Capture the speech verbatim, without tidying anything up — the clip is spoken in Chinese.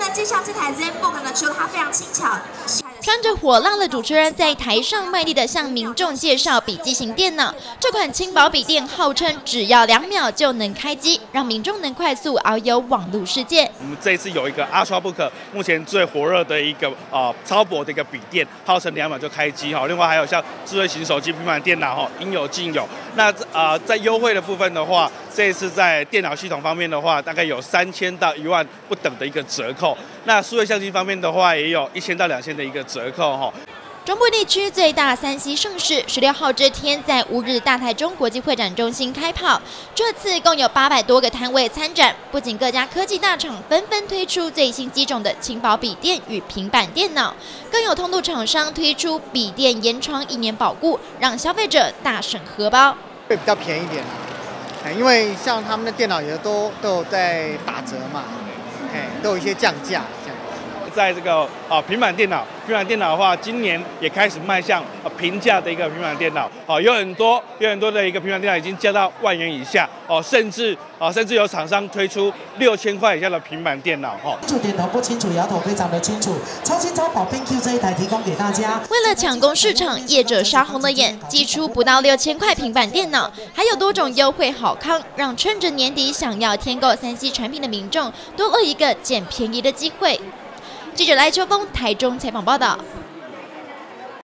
介绍这台 ZenBook 呢，除了它非常轻巧。 穿着火辣的主持人在台上卖力地向民众介绍笔记型电脑。这款轻薄笔电号称只要两秒就能开机，让民众能快速遨游网络世界。 我们这一次有一个 Ultrabook， 目前最火热的一个呃超薄的一个笔电，号称两秒就开机哈。另外还有像智慧型手机、平板电脑哈，应有尽有。那呃在优惠的部分的话，这一次在电脑系统方面的话，大概有三千到一万不等的一个折扣。那数位相机方面的话，也有一千到两千的一个折扣哈。 中部地区最大三 C 盛事，十六号这天在乌日大台中国际会展中心开跑。这次共有八百多个摊位参展，不仅各家科技大厂纷纷推出最新机种的轻薄笔电与平板电脑，更有通路厂商推出笔电延长一年保固，让消费者大省荷包。 会比较便宜一点，因为像他们的电脑也都都有在打折嘛，哎，都有一些降价这样。 在这个啊平板电脑，平板电脑的话，今年也开始迈向呃平价的一个平板电脑，哦，有很多有很多的一个平板电脑已经降到万元以下，哦，甚至啊甚至有厂商推出六千块以下的平板电脑，哈、哦。 清楚点头不清楚，摇头非常的清楚。超轻超薄 BenQ 这一台提供给大家。 为了抢攻市场，业者杀红了眼，寄出不到六千块平板电脑，还有多种优惠好康，让趁着年底想要添购三 C 产品的民众多了一个捡便宜的机会。记者赖秋峰台中采访报道。